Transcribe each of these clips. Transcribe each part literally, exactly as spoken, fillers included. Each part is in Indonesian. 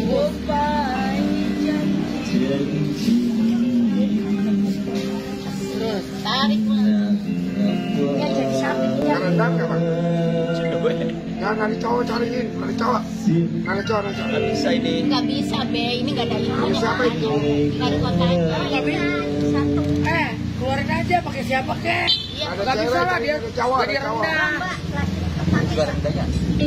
Goodbye janji. Terus tarik lah. Ya jadi samping. Rendang nggak, Pak? Nggak, nanti cowok cariin, nanti cowok. Nanti cowok, nanti cowok. Nggak bisa ini. Nggak bisa, Be. Ini nggak ada ibunya. Siapa itu? Nggak ada kontaknya. Nggak bisa. Satu. Eh, keluarin aja pakai siapa kek? Iya. Ada Nggak bisa cewek, lah dia. ada cowok, Jadi ada cowok. rendah. Juga rendahnya.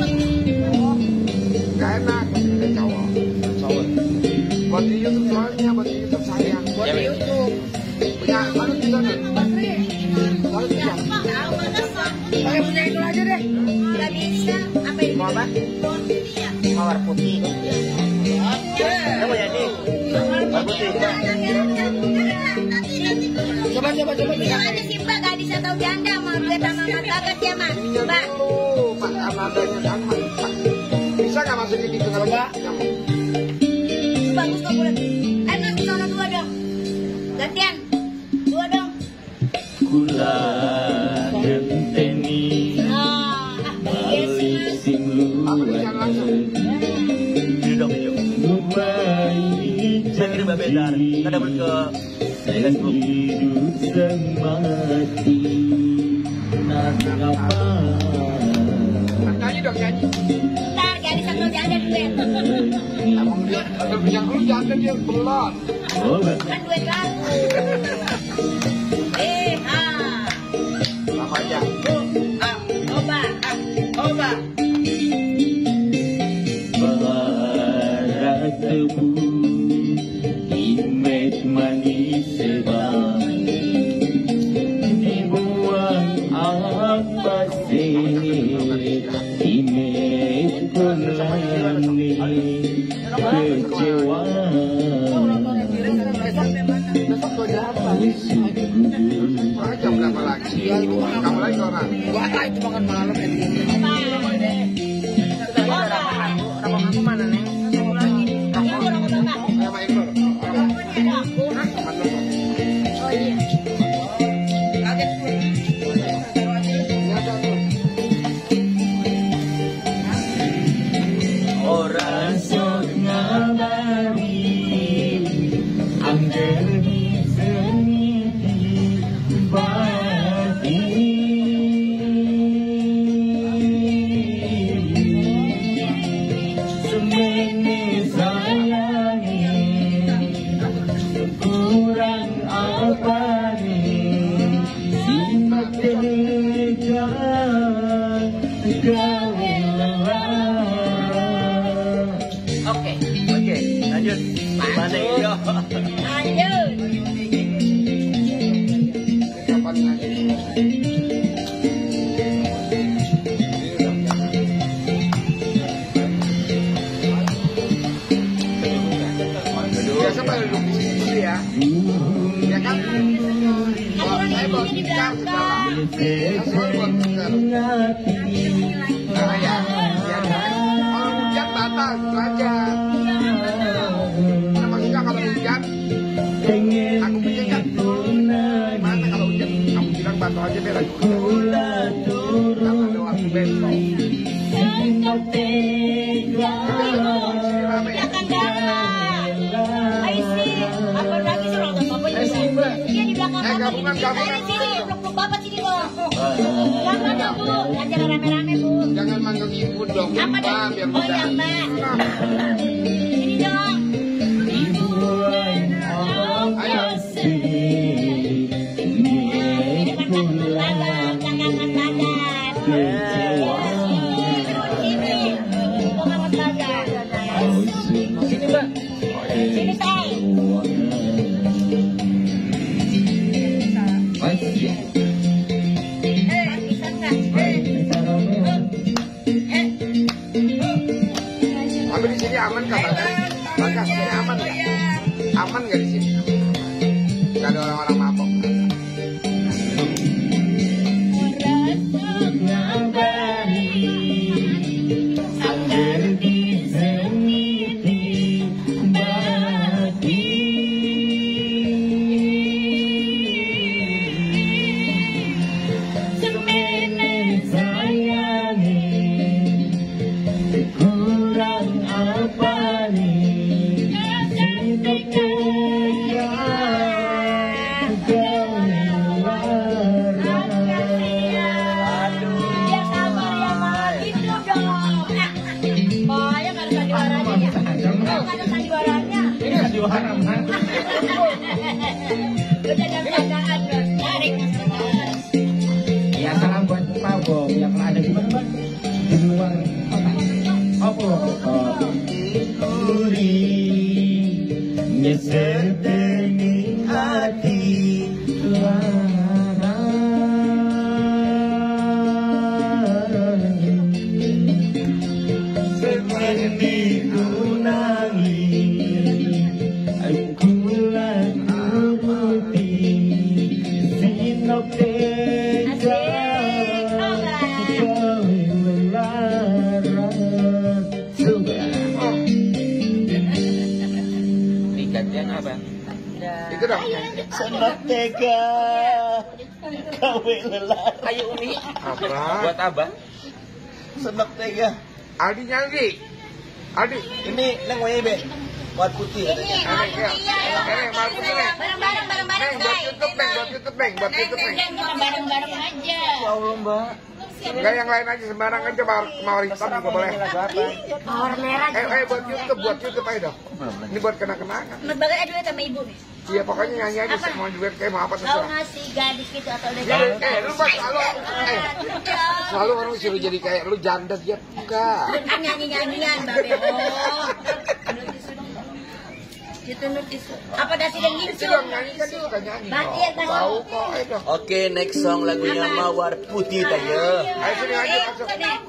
Nggak enak, ada cowok. Cowok. Buat di YouTube soalnya, buat di YouTube sayang. Buat di YouTube. Punya, mana bisa nih? Kalau bisa. Pakai punya itu aja deh. Nggak bisa. Apa ini? Mau apa? Mawar putih. Kamu mau jadi? Mawar putih. Coba coba coba. Yang ada sih Mbak, nggak bisa tahu janda mau duit sama Mas Bagas ya Mas. Mbak. Oh, Pak Armadanya kan, Pak. Bisa nggak masukin gitu kalau Coba. Bagus kok bulan. Eh Mas, sono dua dong. Gantian. Dua dong. Kula genteni Ah, yes Mas. Apa tulisan langsung? Ini dong video. Saya kirim Mbak Bedar. Kita dapat ke Facebook. hidup semati nangapa Nyanyi dong, nyanyi. Ntar jadi satu janda duit. Emang dia, kalau yang lu jangan dia belon. obat Kan duit lagu. Eh, ah. Apa aja? Ah, Coba. ah, coba. bara tebu imet manis sebang dibuang apa sih imet penlani kecewa Besok gua apa? Ah, jam berapa lagi? Kamu lagi orang. Gua ah, itu makan malam ya. Rokok aku mana Neng? Satu lagi. Ini aku rokok bapak. Sama Iqbal. Rokoknya ada aku. Hah? Teman lu. Oh iya. Kaget gue. Ini ada tuh. orang sok ngabari angger diseniti bati semene sayangi kurang apa nih simak tega gawe lelah. Oke. Oke, lanjut. Mana ini? Lanjut. Kapan nyanyi? Biasa pada duduk di sini dulu ya. Ya kan? Kalau saya bawa tikar ke dalam. Saya selalu bawa tikar. Nah, ya. Ya kan? Kalau hujan batal, gitu aja. Nah, maksudnya kalau hujan, aku pikir kan gimana kalau hujan? Kamu bilang batu aja biar aku hujan. Karena ada waktu besok. Tapi kalau di sini rame ya. Akan datang. Ayo sih. Apa lagi sih kalau bapak Eh, sih, Mbak. Iya di belakang Eh, bapak. gabungan, gabungan. Ayo sini, peluk-peluk bapak sini loh. Jangan dong Bu, acara rame-rame Bu. Jangan manggil ibu dong, Apa Mbak, dong? biar Oh bisa. ya Mbak. Sini dong. Ayo. Ini makan martabak, makan martabak. Sini, makan martabak. Sini Mbak. Sini say. Eh, bisa nggak? Eh, eh. Tapi di sini aman nggak, Bagas? Bagas, di sini aman nggak? Aman nggak di sini? Nggak ada orang-orang mabok. Kurang apa nih sebening hati lara sebening unangi aku lakuti sinok tega Gantian apa? Itu dong. Senok tega kawe lelar. Ayo Umi. Apa? Buat abang. Senok tega. Aldi nyanyi. Aldi. Ini neng W B. Warna putih Ini katanya. mau iya. Neng, mau putih, Neng. Bareng-bareng bareng-bareng Neng, buat guys. YouTube, Neng, buat YouTube, Neng, buat YouTube, Neng. Kita bareng-bareng aja. Ya Allah Mbak. Enggak yang lain aja sembarang aja mawar mawar hitam juga boleh. Lagu apa? Mawar merah. Eh, eh buat YouTube, buat YouTube aja dong. Ini buat kenang-kenangan. Mas Bagas ada duit sama ibu nih. Iya pokoknya nyanyi aja Apa? mau juga kayak mau apa Kau terserah. ngasih gadis gitu atau udah Ya, jadi? eh lu Pak selalu eh selalu orang suruh jadi kayak lu janda dia buka. Kan nyanyi-nyanyian Babe. Oh. Itu nutis. Apa dasi dan Itu gitu? dong nyanyi kan dia suka nyanyi. Bahtiar, kok. Bahtiar. Tahu kok, ayo dong. Oke, next song lagunya Mawar Putih tanya. Ayo sini aja masuk.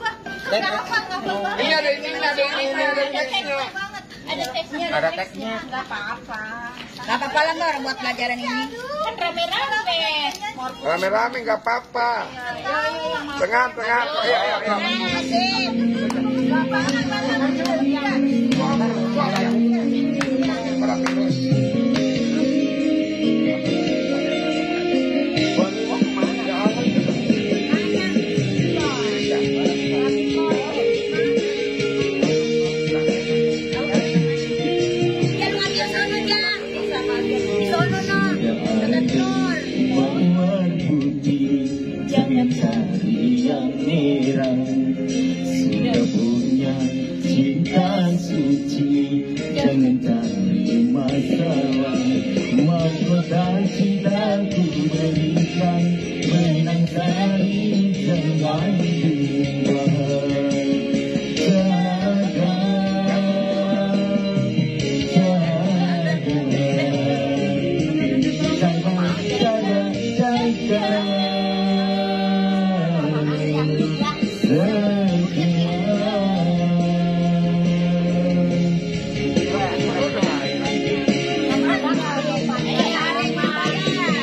Ini ada ini, ini ada ini, ini ada teksnya. Ada teksnya. Ada teksnya. Gak apa-apa. Gak apa-apa lah Nor buat pelajaran ini. Kan rame-rame. Rame-rame nggak apa-apa. Tengah, tengah. Ayo, ayo, ayo. Asik. Gak Rame terus. Mawar putih, jangan cari yang merah. Sudah punya cinta suci, jangan cari masalah. Mahkota cintaku berikan, menang cari jangan dua. Jaga, apa-apa.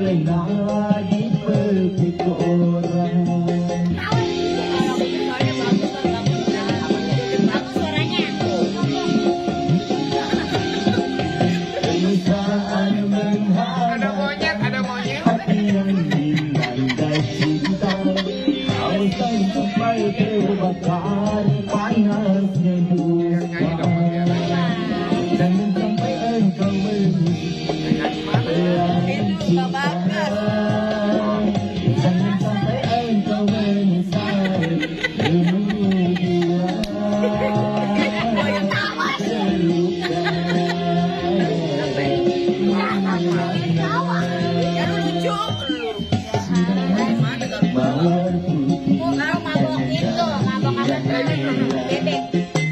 terlena di petik orang. Bagus suaranya. Perasaan Ada menghadap monyet, ada monyet. hati yang dilanda cinta. Kau sampai terbakar panasnya Yang nyanyi dong, duka. Mas. Jangan sampai engkau menyesal cinta. Jangan sampai engkau menyesal kemudian terluka. Mawar putih Kalau mabok itu, mabok apa bebek.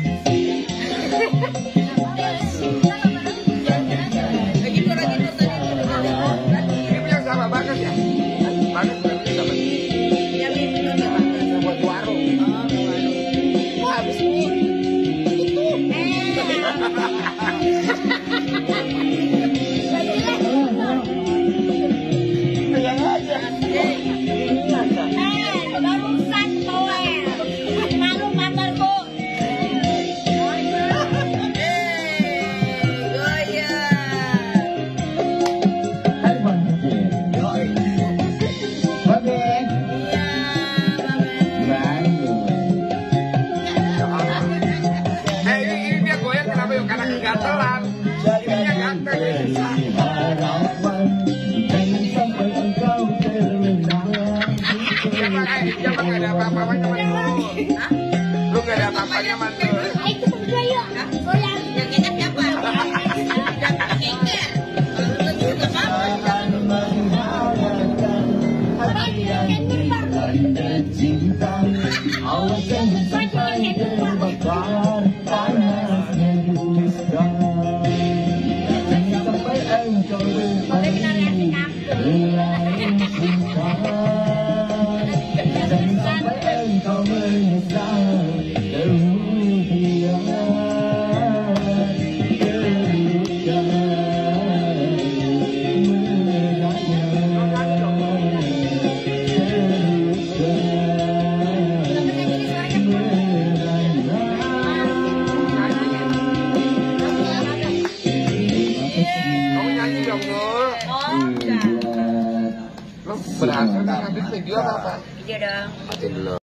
Ini punya sama Bagas ya? Bagas berarti sama. Buat warung. Wah, habis pun. Pegang aja. Ini aja. Eh, barusan power. Malu pacarku. Abang Bang. Eh, ini, ini dia goyang kenapa yuk? Karena kegatelan. Ininya gatel. Harapan jangan sampai engkau terlena. Siapa kayak siapa nggak ada apa-apanya sama lu? Lu nggak ada apa-apanya sama lu. Ayo kita berdua yuk. Goyang. Yang enak siapa? Jangan mengharapkan hati yang dilanda cinta. Awas jangan sampai terbakar panasnya dusta. Jangan sampai engkau berpaling berlain cinta. Jangan sampai engkau menyesal kemudian terluka. Kamu nyanyi dong, Nur. Lu berhasil kan ngambil video apa? Iya dong. Mati dulu.